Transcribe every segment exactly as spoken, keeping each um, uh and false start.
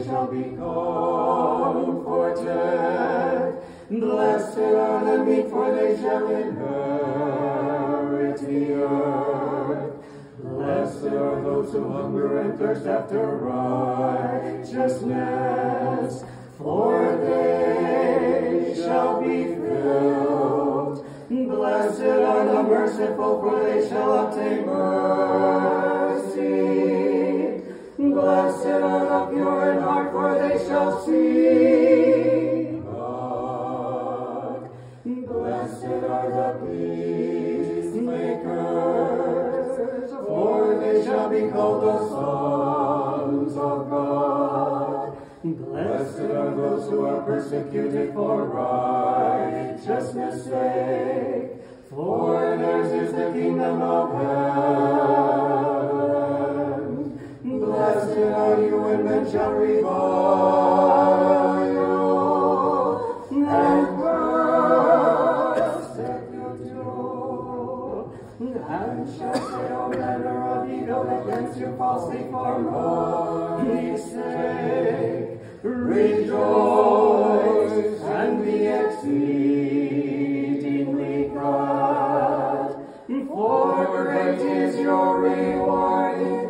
shall be comforted. Blessed are the meek, for they shall inherit the earth. Blessed are those who hunger and thirst after righteousness, for they shall be filled. Blessed are the merciful, for they shall obtain mercy. Blessed are the pure in heart, for they shall see God. Blessed are the peacemakers, for they shall be called the sons of God. Blessed are those who are persecuted for righteousness' sake, for theirs is the kingdom of heaven. Blessed are you when men shall revile you and persecute you, and shall say all manner of evil against you falsely for my sake. Rejoice and be exceedingly glad, for great is your reward in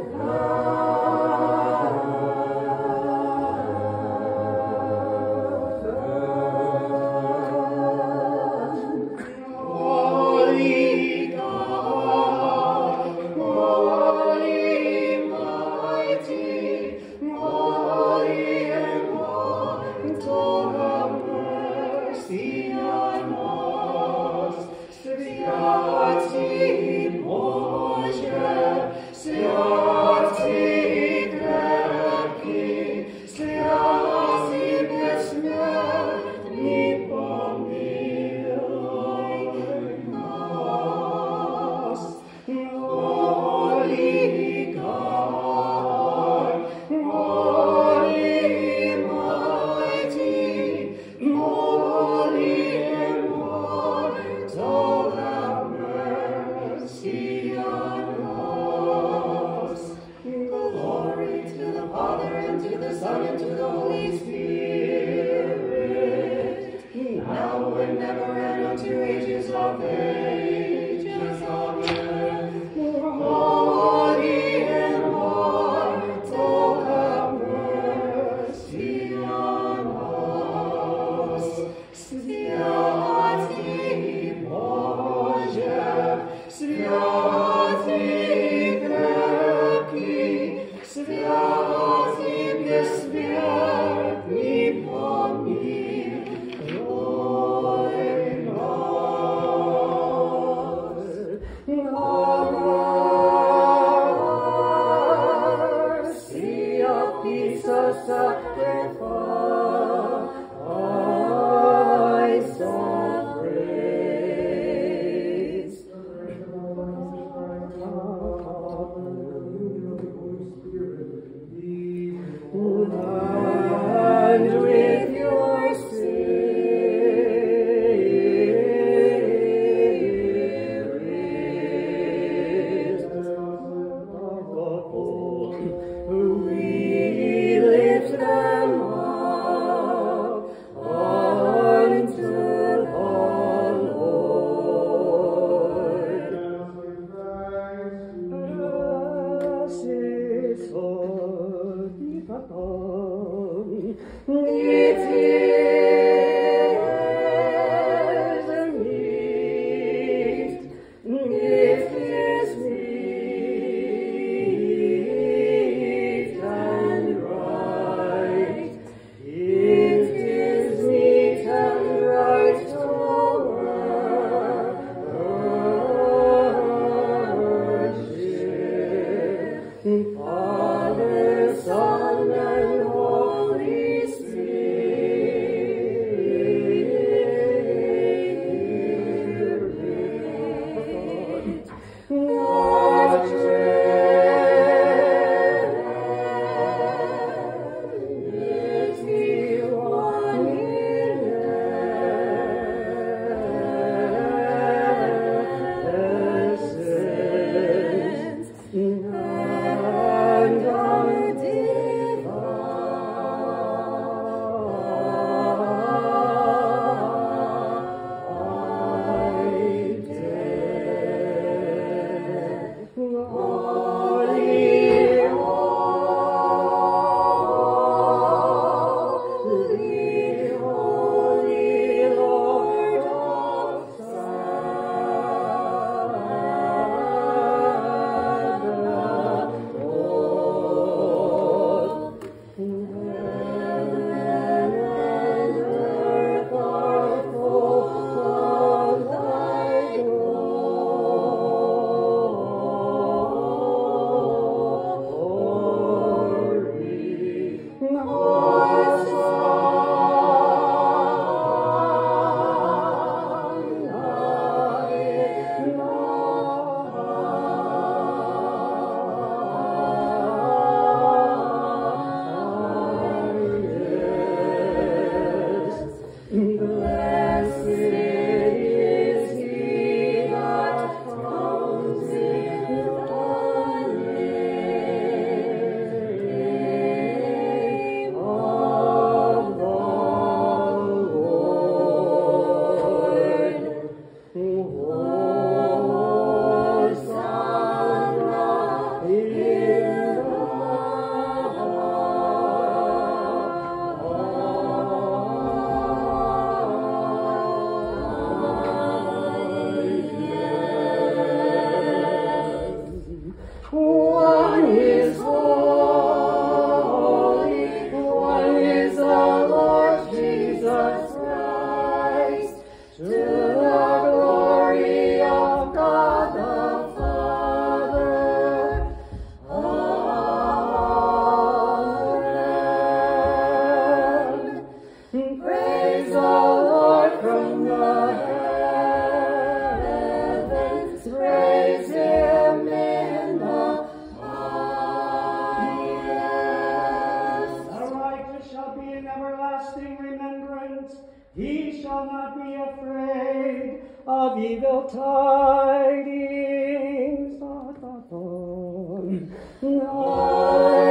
Father, Son, and Holy Spirit. shall be in everlasting remembrance. He shall not be afraid of evil tidings.